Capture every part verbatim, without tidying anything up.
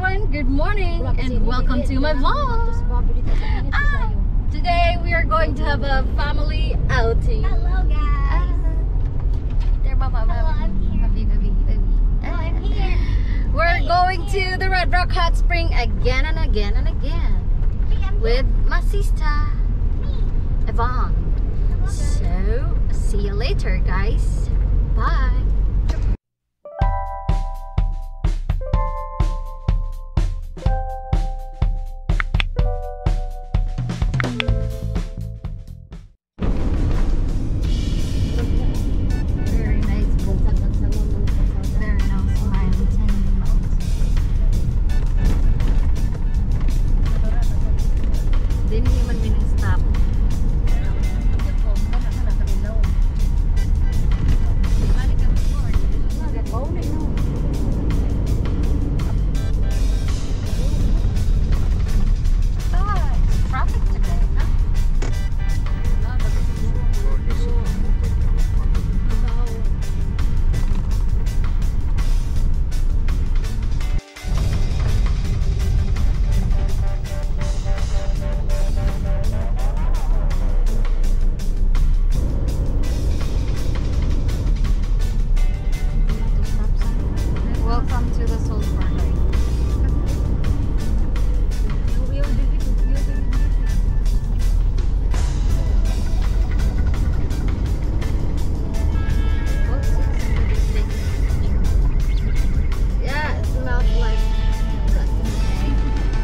everyone, good morning and welcome to my vlog. Ah, today we are going to have a family outing. Hello guys. There, Mama. Hello, I'm here. Baby, baby, baby. Hello, I'm here. We're Hey, going I'm to here. the Red Rock Hot Spring again and again and again Hey, I'm with my sister me. Yvonne. So see you later, guys. Bye. Very nice book. Very nice mountain. Dini naman minang stop. Ah, traffic today, huh? Welcome to the Soul Park. Yeah, it smells like rotten egg.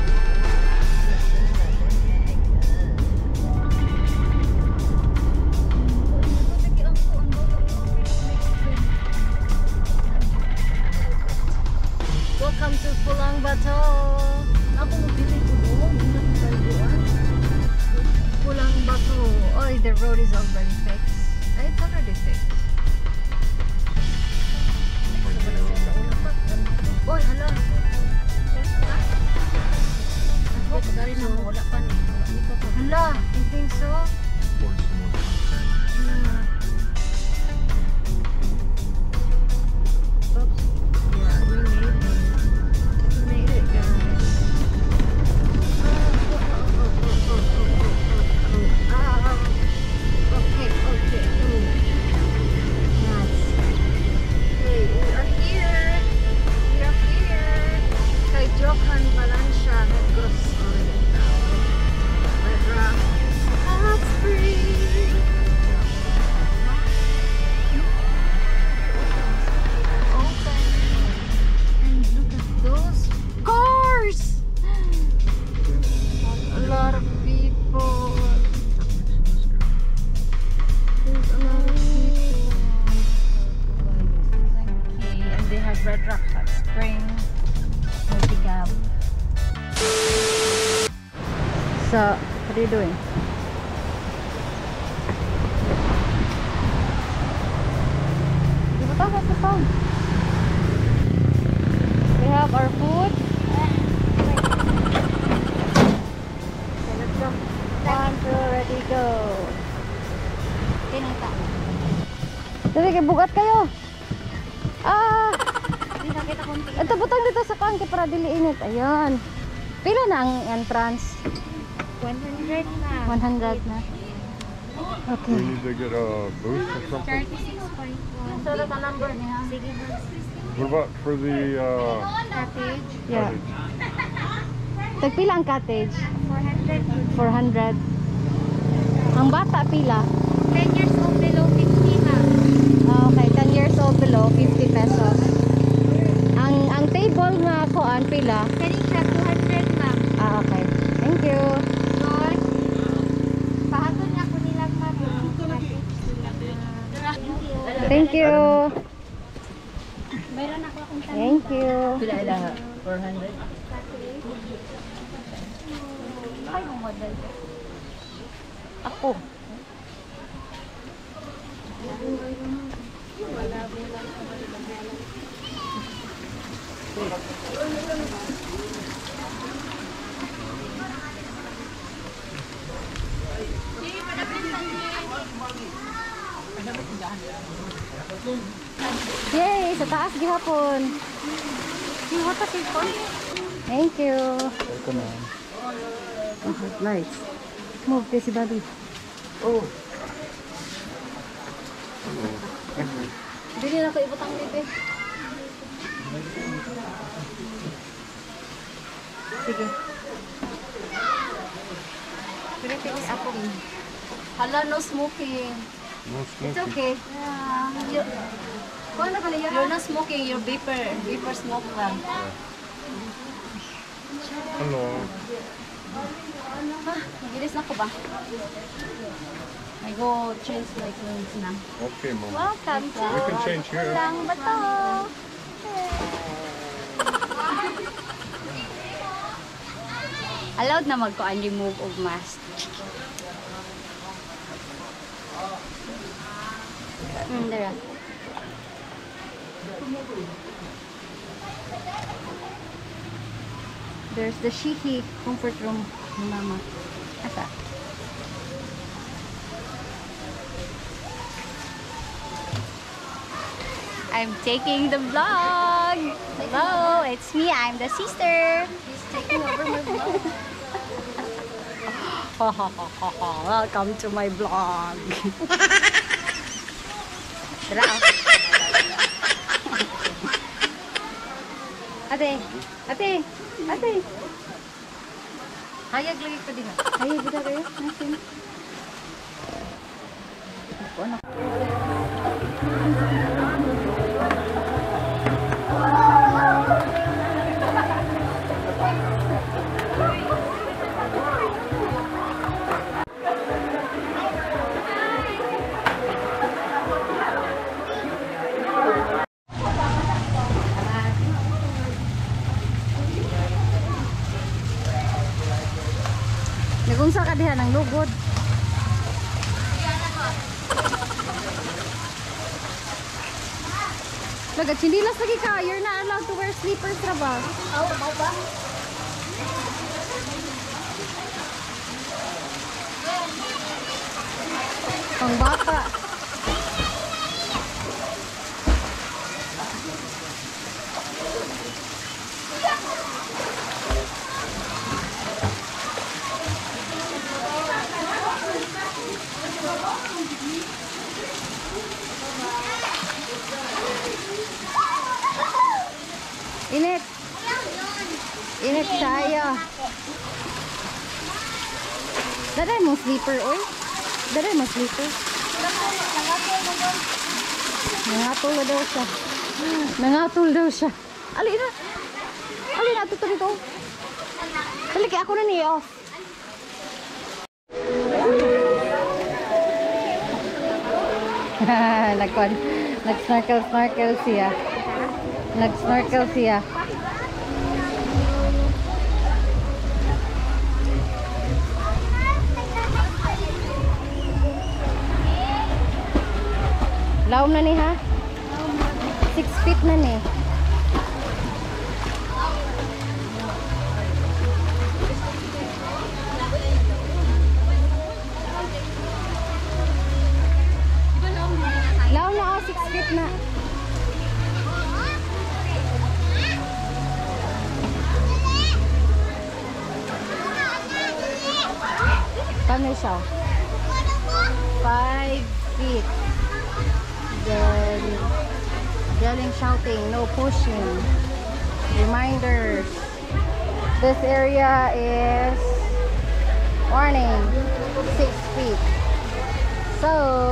Welcome to Pulang Bato. Pulang Bato. Oh, the road is already fixed. It's already fixed. Oy, hala. Hala, you think so? Yeah. Oops. Yeah, we made it. We made it, guys. Oh, oh, oh, oh, oh, oh, oh, oh, oh. Okay, okay. Ooh. Yes. Hey, we are here. We are here. Kay Johan Valencia Negros Oriental. Red Rock Hot Spring. Open. And look at those cars. A lot of people. There's a lot of people. Okay, and they have Red Rock Hot Spring. Multicab. So, what are you doing? Give it up, what's the phone? We have our food. Okay, let's go. One, two, ready, go. Kinita. Dali, kay bugat kayo. Ah! Hindi na kita konti. Ito butang dito sa kangke para dili init. Ayan. Pila na ang entrance? one hundred na. one hundred na. We Okay. need to get a booth or something. thirty-six point one. So, the number niya. Sige ba? What about for the uh, Cottage. Yeah. cottage? Tagpila ang cottage? four hundred. four hundred. Ang bata pila? ten years old below fifty ha. Ah, okay, ten years old below, fifty pesos. Ang ang table nga kuan pila? Kani siya two hundred ma'am. Ah, okay. Thank you. Lord. Pahatod na ko nilang ma'am. Thank you. Mayroon ako akong tanong. Thank you. Pila ilaha? four hundred? Ay, mo model. Ako. Yay! Sa taas gihapon. Yung water sipon. Thank you. Welcome, ma'am. Oh, nice. Move, this Bobby. Oh. Bili na ko ibutang libe. Sige. Pili-pili ako. Hala, no smoking. No It's smoking. okay. Yeah. You, kung ano ka na yan? You're not smoking, you're vapor. Vapor smoke lang. Hello. Ha? Magilis na ko ba? I go change my clothes na. Okay, ma'am. Welcome to We can change here. Lang Bato. Allowed na magkuan remove of mask. Hmm, dara. There's the Shihi comfort room ni Mama. Asa? I'm taking the vlog. Hello, it's me. I'm the sister. He's taking over my vlog. Welcome to my vlog. Tara. Ate, ate, ate. Hayag lagi ko din. Hayag kita kayo. Nasin. Ako na. Nagunsa ka diha ng lugod. Laga, chindilas lagi ka. You're not allowed to wear slippers ra ba? Oh, mau ba? Pang bata. Init. Init saya. Daday mo sleeper, oy. Daday mo sleeper. Nangatol na daw siya. Nangatol daw siya. Ali na. Ali na, tuto dito. Balik ako na niya off. Nagkon. Nag-snorkel, snorkel siya. Nag-snorkel siya. Laom na ni ha? Six feet na ni. Laom na oh, six feet na. Paano siya? Five feet. Then, yelling, shouting, no pushing. Reminders. This area is warning, six feet. So,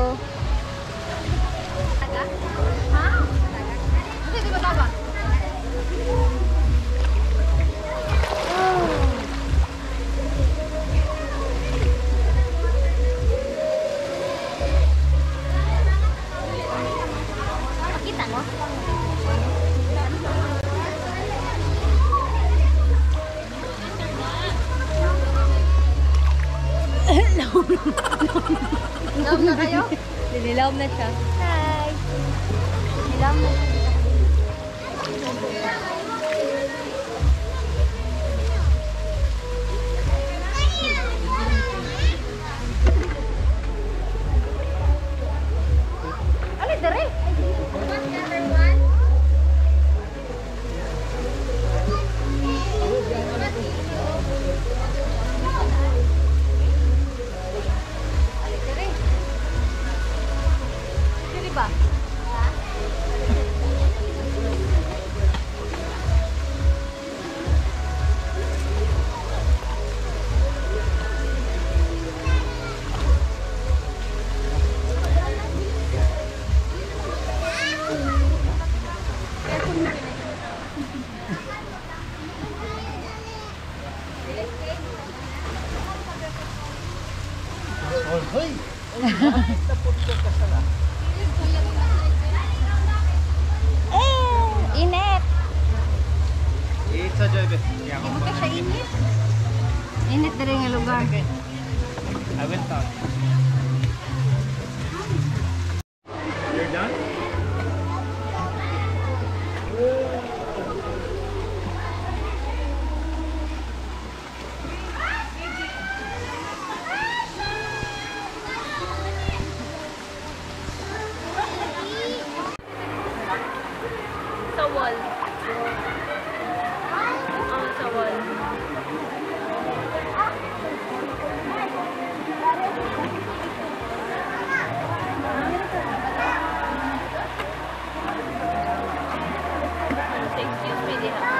love na kayo? Dinilaw na siya. Hi. Dinilaw na siya. Ano, dere? Hindi mo siya init. Init na rin ang lugar. I will talk. You're done? Sa wall. Oh, sa wall. Excuse me, di ha?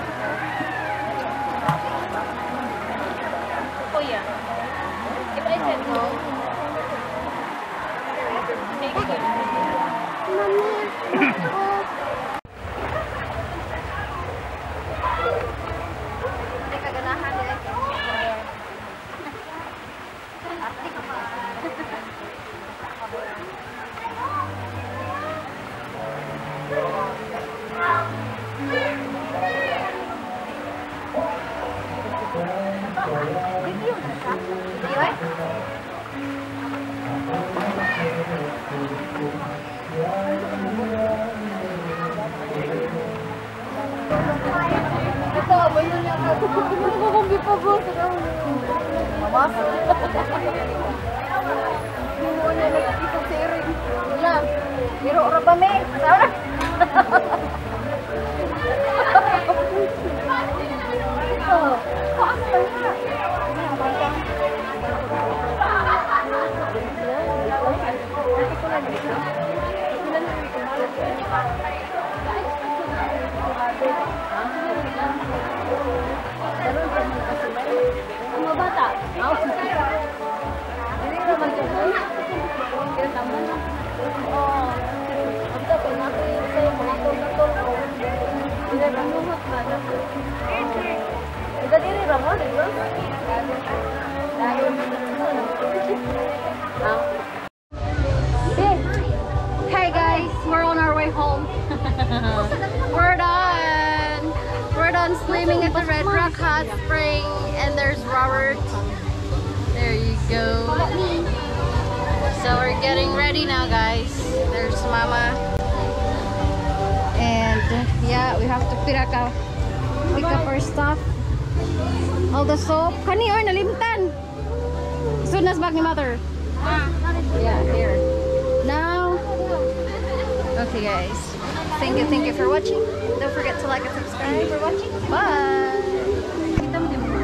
Oh yeah. If I said no, thank you. Hindi kaganahan eh. Arte ka ba? Video na siya. Video eh? Ito, abay na niya ka. Nakakambi pa po. Mamas? Hindi mo na nag-isip sa iring. Wala. Pero ora ba me? Sara? Ito. Kaasal ka. Mga bata? Hindi naman siya. Kaya naman. Oo. Ang tapos natin yung sa'yo, mga tol-tol ko. Hindi naman lumot ba? Ito din yung ramon, di ba? Dahil hey guys, we're on our way home. We're done. We're done swimming at the Red Rock Hot Spring, and there's Robert. There you go. So we're getting ready now, guys. There's Mama, and yeah, we have to pick up, pick up our stuff. All the soap. Kani or nalimtan. Soon as back ni Mother. Yeah, here. Now. Okay, guys. Thank you, thank you for watching. Don't forget to like and subscribe for watching. Bye.